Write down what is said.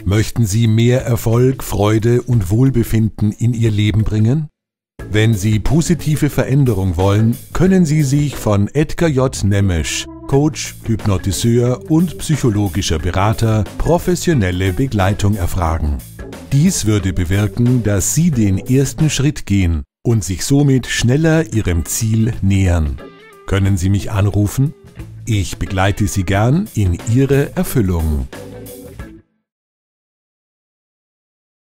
Möchten Sie mehr Erfolg, Freude und Wohlbefinden in Ihr Leben bringen? Wenn Sie positive Veränderung wollen, können Sie sich von Edgar J. Nemesch, Coach, Hypnotiseur und psychologischer Berater, professionelle Begleitung erfragen. Dies würde bewirken, dass Sie den ersten Schritt gehen und sich somit schneller Ihrem Ziel nähern. Können Sie mich anrufen? Ich begleite Sie gern in Ihre Erfüllung.